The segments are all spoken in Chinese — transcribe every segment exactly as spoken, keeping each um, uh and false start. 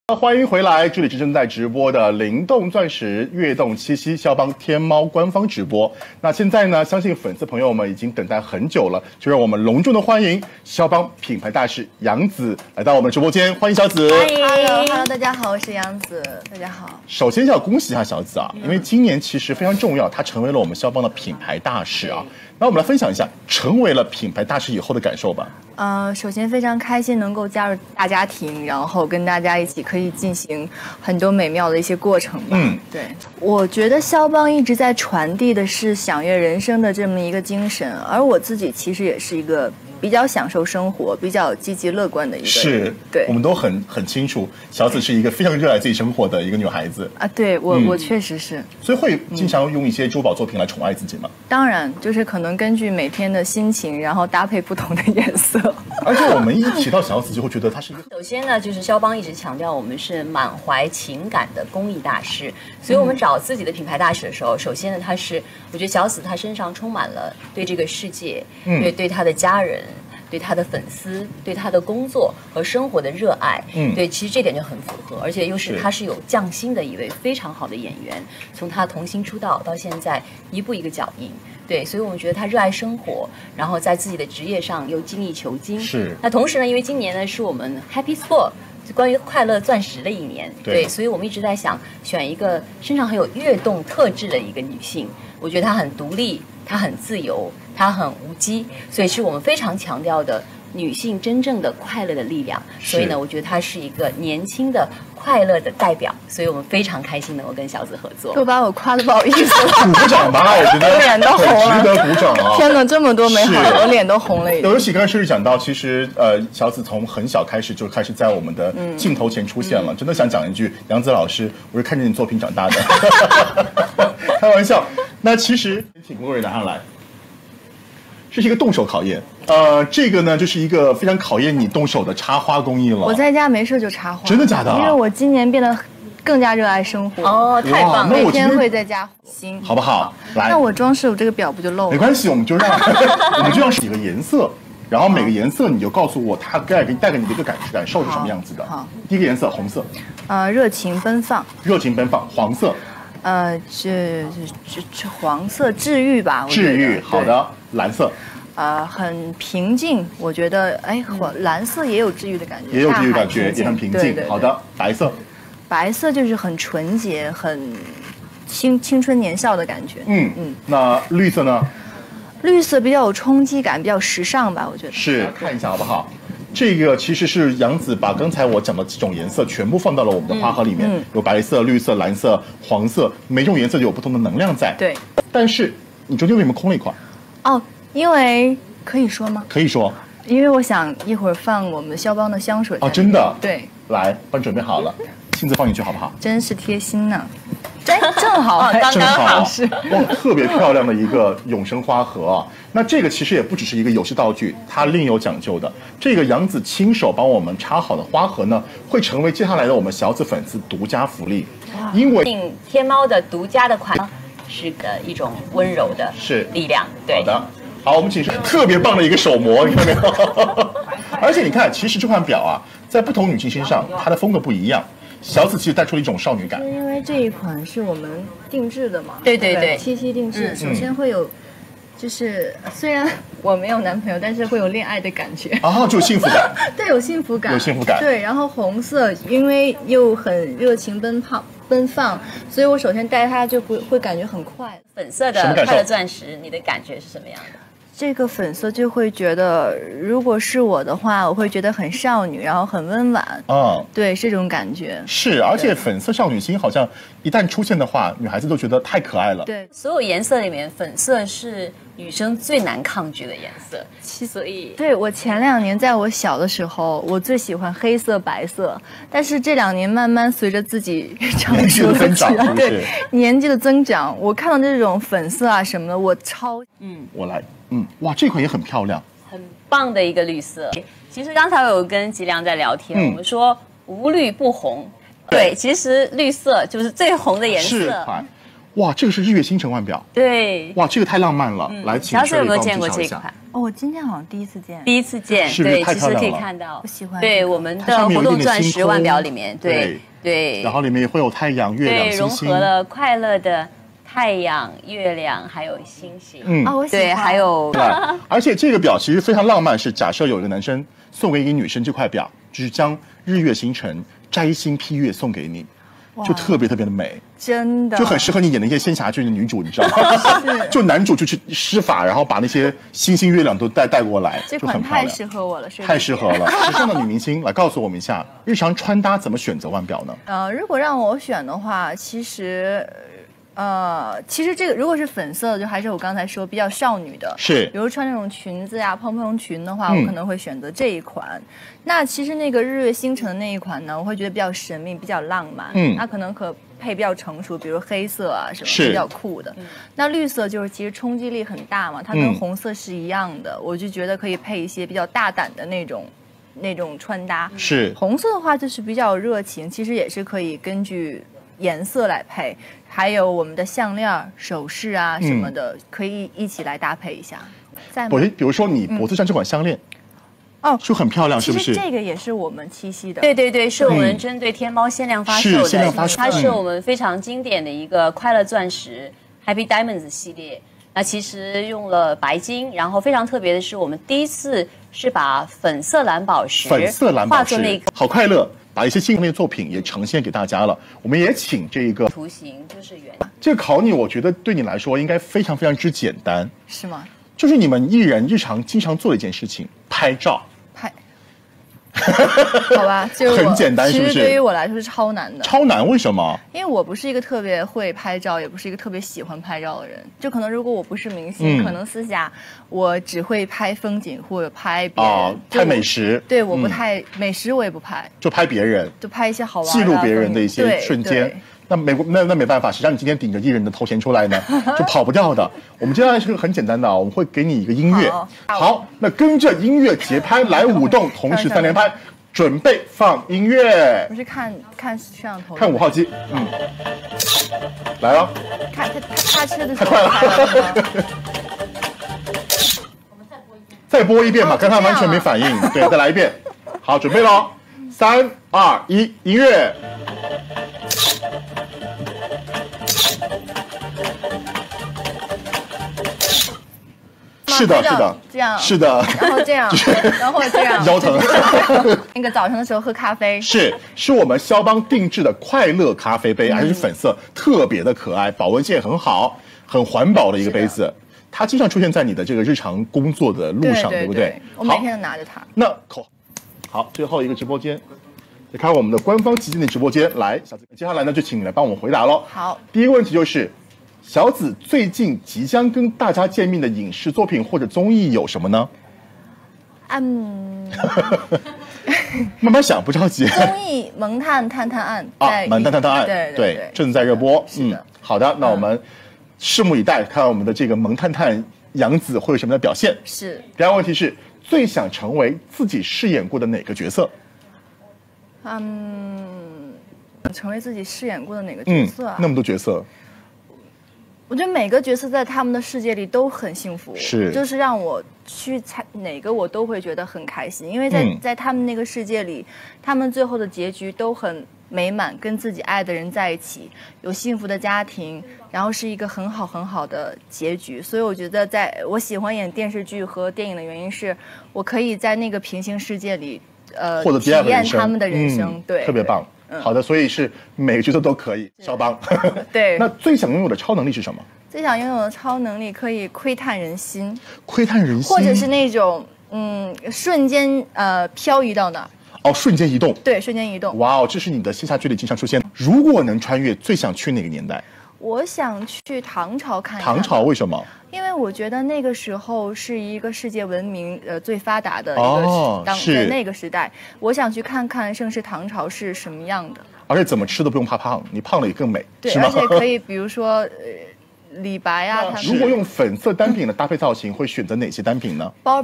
欢迎回来，这里是正在直播的灵动钻石跃动七夕肖邦天猫官方直播。那现在呢，相信粉丝朋友们已经等待很久了，就让我们隆重的欢迎肖邦品牌大使杨子来到我们直播间，欢迎小子。 欢迎 ，Hello Hello， 大家好，我是杨子，大家好。 首先要恭喜一下小子啊，因为今年其实非常重要，他成为了我们肖邦的品牌大使啊。那我们来分享一下成为了品牌大使以后的感受吧。 呃，首先非常开心能够加入大家庭，然后跟大家一起可以进行很多美妙的一些过程吧。嗯，对，我觉得肖邦一直在传递的是享悦人生的这么一个精神，而我自己其实也是一个比较享受生活、比较积极乐观的一个人。 是， 对， 我们都很很清楚，小紫是一个非常热爱自己生活的一个女孩子啊。对我，嗯、我确实是。 所以会经常用一些珠宝作品来宠爱自己吗？ 当然，就是可能根据每天的心情，然后搭配不同的颜色。 而且我们一提到小紫，就会觉得她是一个。 首先呢，就是肖邦一直强调我们是满怀情感的工艺大师，所以我们找自己的品牌大使的时候，首先呢，他是我觉得小紫她身上充满了对这个世界，嗯、对对她的家人。对他的粉丝，对他的工作和生活的热爱，嗯，对，其实这点就很符合，而且又是他是有匠心的一位非常好的演员，从他童星出道到现在一步一个脚印，对，所以我们觉得他热爱生活，然后在自己的职业上又精益求精。 是。 那同时呢，因为今年呢是我们 Happy Sport 关于快乐钻石的一年，对，对，所以我们一直在想选一个身上很有跃动特质的一个女性，我觉得她很独立，她很自由。她很无羁，所以是我们非常强调的女性真正的快乐的力量。所以呢，我觉得她是一个年轻的快乐的代表，所以我们非常开心能够跟小紫合作。 都把我夸得不好意思了， 鼓掌吧，我觉得脸都红了， 值得鼓掌啊！ 天哪，这么多美好，我脸都红了。 尤其刚才诗诗讲到，其实呃，小紫从很小开始就开始在我们的镜头前出现了，嗯、真的想讲一句，杨子老师，我是看着你作品长大的，开玩笑。那其实请工作人员拿上来。这是一个动手考验，呃，这个呢就是一个非常考验你动手的插花工艺了。 我在家没事就插花， 真的假的？ 因为我今年变得更加热爱生活。 哦，太棒了！ 每天会在家行， 好不好？来， 那我装饰我这个表不就漏了？ 没关系，我们就让我们就让几个颜色，然后每个颜色你就告诉我它带给带给你的一个感感受是什么样子的。好，第一个颜色红色， 呃，热情奔放。 热情奔放，黄色。 呃，这这这黄色治愈吧， 治愈，好的，蓝色， 呃，很平静，我觉得，哎，黄蓝色也有治愈的感觉， 也有治愈感觉，也很平静，好的，白色， 白色就是很纯洁，很青青春年少的感觉， 嗯嗯，那绿色呢？ 绿色比较有冲击感，比较时尚吧，我觉得是，看一下好不好？这个其实是杨子把刚才我讲的几种颜色全部放到了我们的花盒里面，嗯嗯、有白色、绿色、蓝色、黄色，每种颜色有不同的能量在。 对， 但是你中间为什么空了一块？ 哦，因为可以说吗？ 可以说， 因为我想一会儿放我们肖邦的香水。 哦，真的？ 对， 来，帮你准备好了，亲自放进去好不好？ 真是贴心呢。真正好， 哦、刚刚好是哇，特别漂亮的一个永生花盒啊！那这个其实也不只是一个游戏道具，它另有讲究的。这个杨子亲手帮我们插好的花盒呢，会成为接下来的我们小紫粉丝独家福利，因为天猫的独家的款是的一种温柔的是力量。对， 好的，好，我们请出特别棒的一个手模，你看没有？而且你看，其实这款表啊，在不同女性身上，它的风格不一样。小紫其实带出了一种少女感， 因为这一款是我们定制的嘛， 对对对， 七夕定制，嗯、首先会有，就是虽然我没有男朋友，但是会有恋爱的感觉， 啊，就有幸福感， 对，有幸福感， 有幸福感， 对，然后红色因为又很热情奔放奔放，所以我首先戴它就不会感觉很快。 粉色的快乐钻石，你的感觉是什么样的？ 这个粉色就会觉得，如果是我的话，我会觉得很少女，然后很温婉。嗯，对，是这种感觉。是， 而且粉色少女心好像一旦出现的话，女孩子都觉得太可爱了。 对，所有颜色里面，粉色是女生最难抗拒的颜色。所以， 对我前两年在我小的时候，我最喜欢黑色、白色，但是这两年慢慢随着自己成熟增长， 对年纪的增长，我看到这种粉色啊什么的，我超嗯， 我来。嗯，哇，这款也很漂亮， 很棒的一个绿色。其实刚才我有跟吉良在聊天，嗯、我们说无绿不红，对，其实绿色就是最红的颜色。 是，哇，这个是日月星辰腕表， 对， 哇，这个太浪漫了。嗯、来，请小紫有没有见过这款？ 哦，我今天好像第一次见， 第一次见， 是不是对，其实可以太漂亮了看到， 我喜欢对这个我们的它上面有活动一点点星钻石腕空表里面，对对对， 然后里面也会有太阳、月亮、 对融星星合。了快乐的太阳、月亮还有星星， 嗯啊，我喜欢。 对，还有对，而且这个表其实非常浪漫，是假设有一个男生送给一个女生这块表，就是将日月星辰摘星披月送给你，就特别特别的美。 真的就很适合你演的一些仙侠剧的女主，你知道吗？就男主就去施法，然后把那些星星月亮都带带过来， 这就很漂亮。 款太适合我了，是太适合了。时尚的女明星来告诉我们一下，日常穿搭怎么选择腕表呢？ 呃，如果让我选的话，其实，呃，其实这个如果是粉色的，就还是我刚才说比较少女的， 是比如穿那种裙子呀、蓬蓬裙的话， 嗯我可能会选择这一款。那其实那个日月星辰的那一款呢，我会觉得比较神秘、比较浪漫， 嗯那可能可配比较成熟，比如黑色啊什么是比较酷的。那绿色就是其实冲击力很大嘛，它跟嗯红色是一样的，我就觉得可以配一些比较大胆的那种那种穿搭。 是红色的话就是比较热情，其实也是可以根据颜色来配，还有我们的项链、首饰啊什么的，可以一起来搭配一下。在吗我比如说你脖子上这款项链， 哦， 就很漂亮，是不是？ 其实这个也是我们七夕的。 对对对，是我们针对天猫限量发售是的， 限量发售它是我们非常经典的一个快乐钻石 Happy Diamonds 系列。那其实用了白金，然后非常特别的是，我们第一次是把粉色蓝宝石粉色蓝宝石画作那个， 好快乐，把一些新的作品也呈现给大家了。我们也请这个图形就是圆。 这个考你，我觉得对你来说应该非常非常之简单， 是吗？ 就是你们艺人日常经常做的一件事情，拍照。 拍。好吧，就是我很简单是不是其实对于我来说是超难的， 超难，为什么？ 因为我不是一个特别会拍照，也不是一个特别喜欢拍照的人。就可能如果我不是明星， 嗯可能私下我只会拍风景或者拍别人， 啊， 就拍美食。 对，我不嗯太、美食我也不拍， 就拍别人， 就拍一些好玩的记录别人的一些对瞬间对。 那没那那没办法，谁让你今天顶着艺人的头衔出来呢？就跑不掉的。我们接下来是很简单的，我们会给你一个音乐。 好好，那跟着音乐节拍来舞动，同时三连拍，准备放音乐我。是看看摄像头， 看五号机，嗯，来了， 看他他他车的时候太快了拍了吗再播一遍吧， 哦刚才完全没反应。对，再来一遍。好，准备喽，三二一，音乐。是的，是的， 这样是的， 然后这样，然后这样， 腰疼。 那个早上的时候喝咖啡， 是，是我们肖邦定制的快乐咖啡杯，还是粉色，特别的可爱，保温性也很好，很环保的一个杯子。它经常出现在你的这个日常工作的路上， 对不对？ 我每天都拿着它。 那口好，最后一个直播间，来看我们的官方旗舰的直播间。来，小子，接下来呢就请你来帮我们回答喽。 好， 第一个问题就是，小紫最近即将跟大家见面的影视作品或者综艺有什么呢？ 嗯， 慢慢想，不着急。 综艺《萌探探探案》 啊， 在 《萌探探探案》 对对对， 正在热播。 是的嗯，好的，那我们拭目以待，看我们的这个萌探探杨紫会有什么样的表现。 是。 第二个问题是，最想成为自己饰演过的哪个角色？ 嗯，成为自己饰演过的哪个角嗯色啊？， 那么多角色， 我觉得每个角色在他们的世界里都很幸福， 是就是让我去猜哪个我都会觉得很开心，因为在、 嗯在他们那个世界里，他们最后的结局都很美满，跟自己爱的人在一起，有幸福的家庭，然后是一个很好很好的结局。所以我觉得在我喜欢演电视剧和电影的原因是，我可以在那个平行世界里，呃， 或者第体二个人生， 验他们的人生， 嗯对， 特别棒。 嗯好的，所以是每个角色都可以。肖邦， 对那最想拥有的超能力是什么？ 最想拥有的超能力可以窥探人心， 窥探人心， 或者是那种嗯瞬间呃漂移到哪儿， 哦，瞬间移动。 对，瞬间移动。 哇哦，这是你的线下剧里经常出现。如果能穿越，最想去哪个年代？ 我想去唐朝看一看。 唐朝为什么？ 因为我觉得那个时候是一个世界文明呃最发达的一个时、 哦当是在那个时代，我想去看看盛世唐朝是什么样的。 而且怎么吃都不用怕胖，你胖了也更美， 对， 是吗而？且可以比如说呃李白啊，他们如果用粉色单品的搭配造型，会选择哪些单品呢？ 包吧，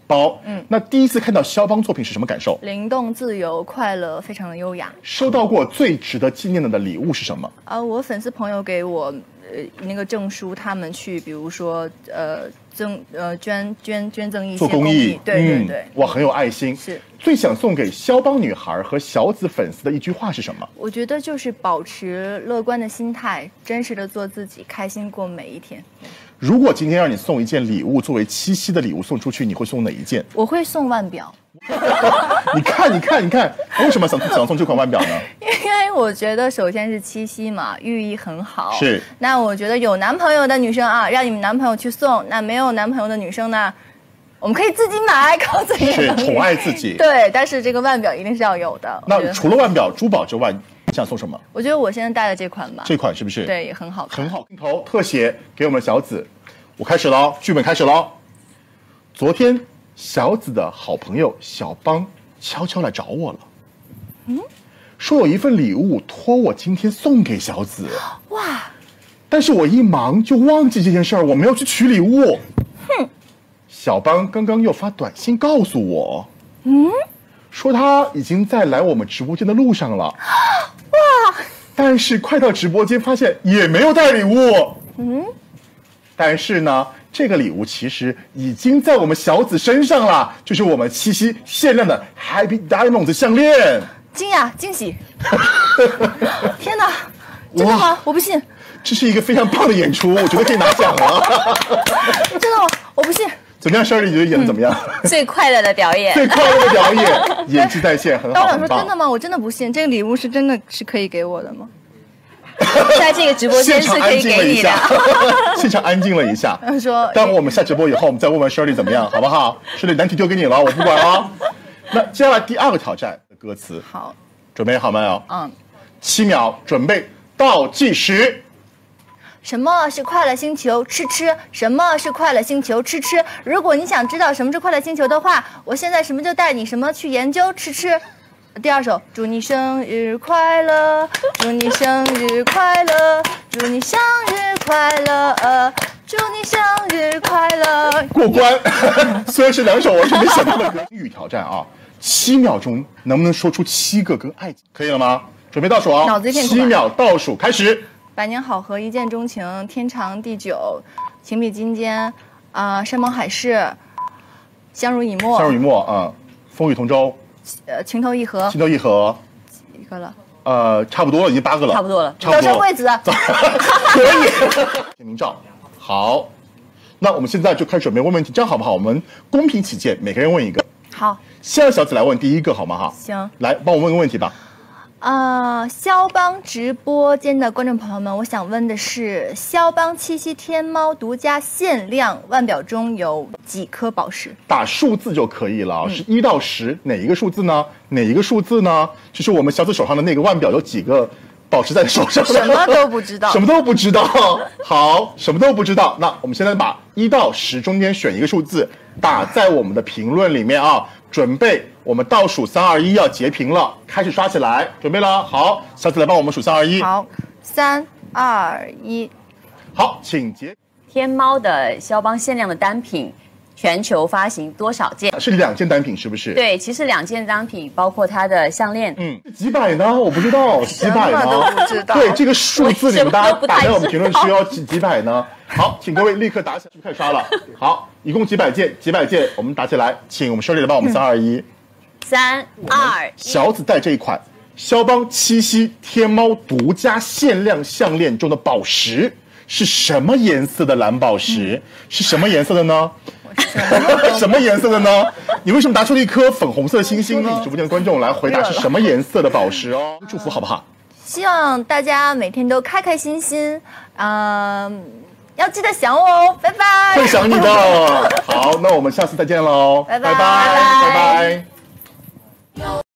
包。嗯，那第一次看到肖邦作品是什么感受？ 灵动自由、快乐，非常的优雅。 收到过最值得纪念的礼物是什么？ 啊、呃，我粉丝朋友给我呃那个证书，他们去比如说呃赠呃捐捐捐赠一些做公益， 对对对， 嗯、哇，很有爱心。 是最想送给肖邦女孩和小紫粉丝的一句话是什么？ 我觉得就是保持乐观的心态，真实的做自己，开心过每一天。 如果今天让你送一件礼物作为七夕的礼物送出去，你会送哪一件？ 我会送腕表。 你看，你看，你看，为什么想想送这款腕表呢？ 因为我觉得首先是七夕嘛，寓意很好。 是。 那我觉得有男朋友的女生啊，让你们男朋友去送；那没有男朋友的女生呢，我们可以自己买，靠自己的能力。 是宠爱自己。 对，但是这个腕表一定是要有的。 那除了腕表、珠宝之外，你想送什么？ 我觉得我现在戴的这款吧。 这款是不是？ 对，也很好看。 很好。镜头特写给我们的小紫，我开始了，剧本开始了。昨天小紫的好朋友小邦悄悄来找我了，嗯，说有一份礼物托我今天送给小紫。哇！但是我一忙就忘记这件事儿，我没有去取礼物。哼！小邦刚刚又发短信告诉我，嗯，说他已经在来我们直播间的路上了。哇！但是快到直播间发现也没有带礼物。嗯。但是呢，这个礼物其实已经在我们小紫身上了，就是我们七夕限量的 Happy Diamonds 项链。 惊讶惊喜！天哪，真的吗？我不信。 这是一个非常棒的演出，我觉得可以拿奖了。 真的吗？我不信。 怎么样 ，Shirley 你觉得演的怎么样？ 嗯、最快乐的表演， 最快乐的表演，演技在线，很好。 我想说真的吗？我真的不信，这个礼物是真的是可以给我的吗？ 在这个直播间是可以给你的。 现场安静了一下。 他说：“ 待会我们下直播以后，我们再问问 Shirley 怎么样，好不好 ？Shirley 难题丢给你了，我不管啊。那接下来第二个挑战的歌词， 好， 准备好没有？ 嗯， 七秒，准备倒计时。 什么是快乐星球？吃吃。什么是快乐星球？吃吃。如果你想知道什么是快乐星球的话，我现在什么就带你什么去研究。吃吃。”第二首，祝你生日快乐，祝你生日快乐，祝你生日快乐，祝你生日快乐。 过关，虽然是两首完全没想到的歌。英语挑战啊，七秒钟能不能说出七个跟爱情？可以了吗？准备倒数啊， 脑子一片空白。 七秒倒数开始。 百年好合，一见钟情，天长地久，情比金坚，啊、呃，山盟海誓，相濡以沫。 相濡以沫啊、嗯，风雨同舟。 呃，情投意合， 情投意合， 几个了？ 呃，差不多了，已经八个了， 差不多了。 早生贵子， 可以。签名照，好。那我们现在就开始准备问问题，这样好不好？我们公平起见，每个人问一个。 好。 先让小紫来问第一个，好吗？哈。 行。 来，帮我问个问题吧。 啊、呃，肖邦直播间的观众朋友们，我想问的是，肖邦七夕天猫独家限量腕表中有几颗宝石？ 打数字就可以了，嗯、是一到十，哪一个数字呢？哪一个数字呢？就是我们小紫手上的那个腕表有几个宝石在手上？ 什么都不知道， 什么都不知道。好，什么都不知道。那我们现在把一到十中间选一个数字，打在我们的评论里面啊。准备，我们倒数三二一要截屏了，开始刷起来，准备了。好，小紫来帮我们数三二一。 好，三二一。 好，请截。 天猫的肖邦限量的单品，全球发行多少件？ 是两件单品，是不是？ 对，其实两件单品包括它的项链。 嗯，几百呢？我不知道，几百呢？ 都不知道。 对，这个数字你们大家打在我们评论区要几几百呢？好，请各位立刻打起来，开始刷了。好，一共几百件，几百件，我们打起来，请我们Shirley来帮我们三二一。 三二一。 小紫戴这一款肖邦七夕天猫独家限量项链中的宝石是什么颜色的蓝宝石？嗯、是什么颜色的呢？什么颜色的呢？你为什么拿出了一颗粉红色的星星呢？直播间的观众来回答是什么颜色的宝石哦？祝福好不好？ 希望大家每天都开开心心，嗯、呃，要记得想我哦，拜拜。 会想你的。好，那我们下次再见喽， 拜拜拜拜拜拜。